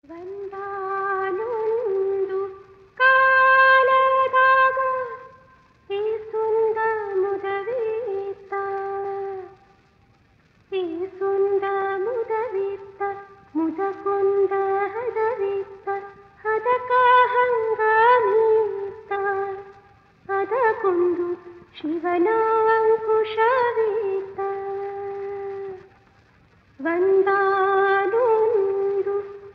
ಒಂದಾನೊಂದು ಕಾಲದಾಗ ಈ ಸುಂದ ಮುದವಿತ್ತ ಈ ಸುಂದ ಮುದವಿತ್ತ ಮುದಕೊಂದ ಹದವಿತ್ತ ಹದಕ ಹಂಗಾಮೀತ್ತ ಅದಕೊಂದು ಶಿವನ ಅಂಕುಶವಿತ್ತ ಒಂದಾನೊಂದು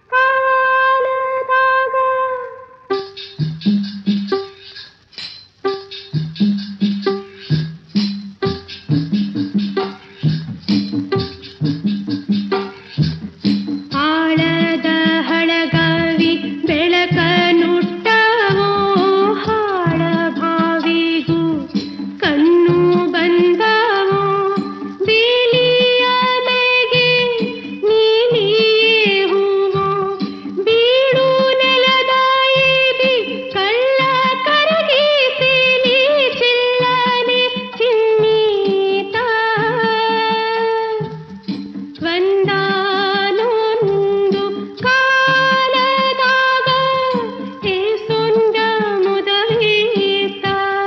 ಕಾಲದಾಗ ಆಳದ ಹಳಗಾವಿ ಬೆಳಕ ನುಟ್ಟವೋ ಹಾಳ ಭಾವಿಗೂ ಕಣ್ಣು ಬಂದವೋ ಬೇಲಿಯ ಮೇಗೆ ನೀಲಿಯೇ ಹೂವೋ ಬೀಡು ನೆಲದ ಏದಿ ಕಳ್ಳ ಕರಗಿಸಿ ನೀ ಚಿಲ್ಲನೆ ಚಿನ್ನೀತ ಒಂದಾನೊಂದು ಕಾಲದಾಗ ಈ ಸುಂದ ಮುದವಿತ್ತ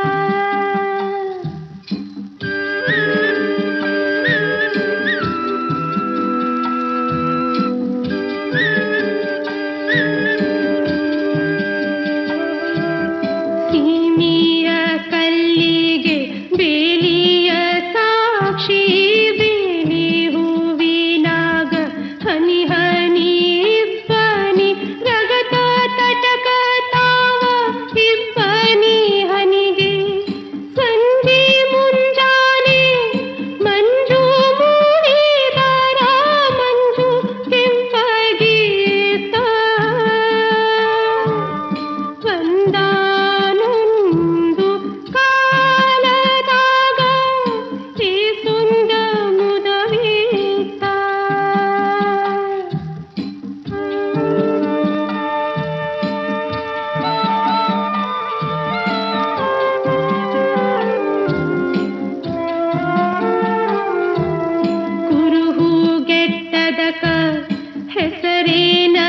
ಸೀಮೆಯ ಕಲ್ಲಿಗೆ ಬೇಲಿಯ ಸಾಕ್ಷಿ ಬೇಲಿ ಹೂವಿನಾಗ ಹನಿ ಹನಿ ಇಬ್ಬನಿ ರಗತ ತಟಕ ತಾವ ಇಬ್ಬನಿ ಹನಿಗೆ ಸಂಜೆ ಮುಂಜಾನೆ ಮಂಜು ಮೂಡಿದರ ಮಂಜು ಕೆಂಪಗೀತ ಒಂದಾನೊಂದು ಕಾಲದಾಗ ಈ ಸುಂದ ಮುದವಿತ್ತ ಕುರುಹು ಗೆಟ್ಟದಕ ಹೆಸರೇನ